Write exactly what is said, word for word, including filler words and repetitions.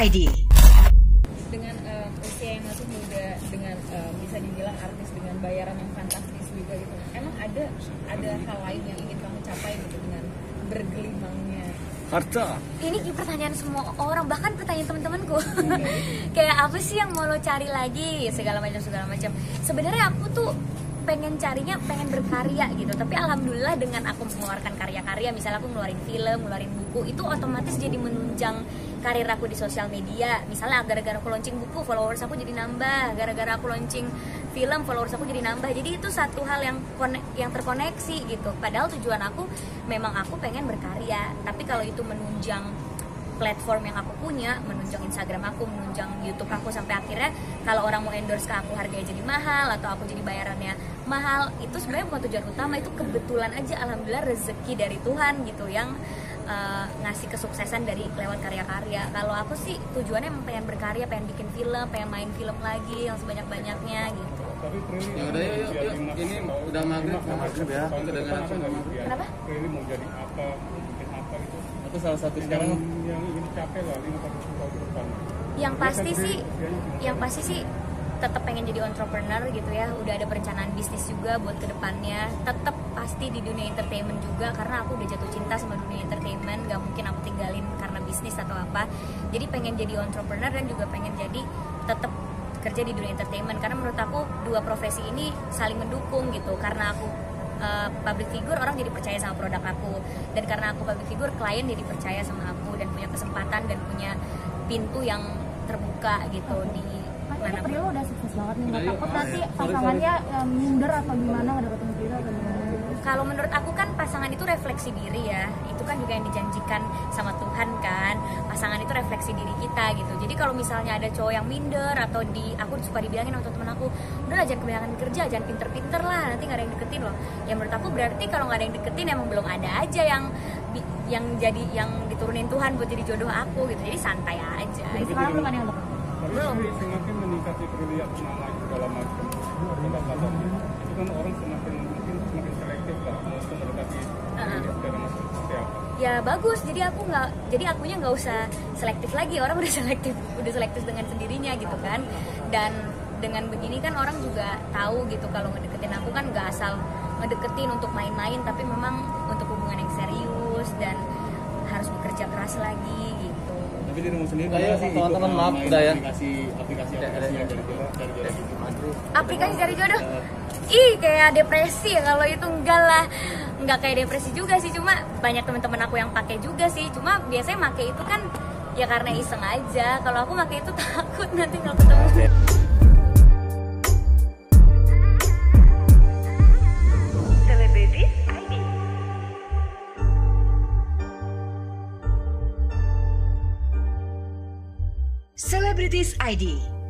I D. Dengan uh, usia yang masih muda, dengan uh, bisa dibilang artis dengan bayaran yang fantastis juga gitu. Emang ada ada hal lain yang ingin kamu capai gitu dengan bergelimangnya harta? Ini pertanyaan semua orang, bahkan pertanyaan teman-temanku. Kayak apa sih yang mau lo cari lagi, segala macam segala macam. Sebenarnya aku tuh pengen carinya pengen berkarya gitu, tapi alhamdulillah dengan aku mengeluarkan karya-karya, misalnya aku ngeluarin film, ngeluarin buku, itu otomatis jadi menunjang karir aku di sosial media. Misalnya gara-gara aku launching buku, followers aku jadi nambah, gara-gara aku launching film, followers aku jadi nambah. Jadi itu satu hal yang yang terkoneksi gitu. Padahal tujuan aku memang aku pengen berkarya, tapi kalau itu menunjang platform yang aku punya, menunjang Instagram aku, menunjang YouTube aku, sampai akhirnya kalau orang mau endorse ke aku harganya jadi mahal atau aku jadi bayarannya mahal, itu sebenarnya bukan tujuan utama. Itu kebetulan aja, alhamdulillah rezeki dari Tuhan gitu yang uh, ngasih kesuksesan dari lewat karya-karya. Kalau aku sih tujuannya emang pengen berkarya, pengen bikin film, pengen main film lagi yang sebanyak-banyaknya gitu. Ya udah, yuk, yuk, yuk. Ini udah maghrib, maghrib ya. Kenapa? Ini mau jadi apa, mau bikin apa gitu. Itu salah satu Sekarang yang ingin dicapai lah lima tahun sepuluh tahun ke depan. Yang pasti sih, yang pasti sih tetap pengen jadi entrepreneur gitu ya. Udah ada perencanaan bisnis juga buat kedepannya. Tetap pasti di dunia entertainment juga, karena aku udah jatuh cinta sama dunia entertainment. Gak mungkin aku tinggalin karena bisnis atau apa. Jadi pengen jadi entrepreneur dan juga pengen jadi tetap kerja di dunia entertainment, karena menurut aku dua profesi ini saling mendukung gitu. Karena aku uh, public figure, orang jadi percaya sama produk aku, dan karena aku public figure, klien jadi percaya sama aku dan punya kesempatan dan punya pintu yang terbuka gitu di mana. Prio udah sukses banget nih, nggak takut nanti pasangannya um, minder atau gimana ngedapetin Prio atau gimana? Kalau menurut aku kan pasangan itu refleksi diri ya, itu kan juga yang dijanjikan sama Tuhan kan, pasangan itu refleksi diri kita gitu. Jadi kalau misalnya ada cowok yang minder atau di, aku suka dibilangin sama temen aku, udahlah jangan kebanyakan kerja, jangan pinter-pinter lah, nanti nggak ada yang deketin loh. Ya menurut aku berarti kalau nggak ada yang deketin emang belum ada aja yang yang jadi yang diturunin Tuhan buat jadi jodoh aku gitu. Jadi santai aja. Jadi sekarang belum ada yang deket? Belum. Semakin meningkatnya terlihat nama segala macam pendapatannya, itu kan orang semakin mungkin semakin selektif lah mau mendekati secara masuk seperti apa. Ya bagus, jadi aku nggak, jadi akunya nggak usah selektif lagi, orang udah selektif, udah selektif dengan sendirinya gitu kan. Dan dengan begini kan orang juga tahu gitu kalau ngedeketin aku kan nggak asal ngedeketin untuk main-main, tapi memang untuk hubungan yang serius dan harus bekerja keras lagi gitu. Tapi dirimu sendiri ayo teman-teman maaf udah ya. Aplikasi aplikasi aplikasi yang dari jodoh, dari jodoh. Aplikasi cari jodoh, ih kayak depresi ya kalau itu. Enggak lah, nggak kayak depresi juga sih, cuma banyak teman-teman aku yang pakai juga sih. Cuma biasanya pakai itu kan ya karena iseng aja. Kalau aku pakai itu takut nanti nggak ketemu. Celebrities I D.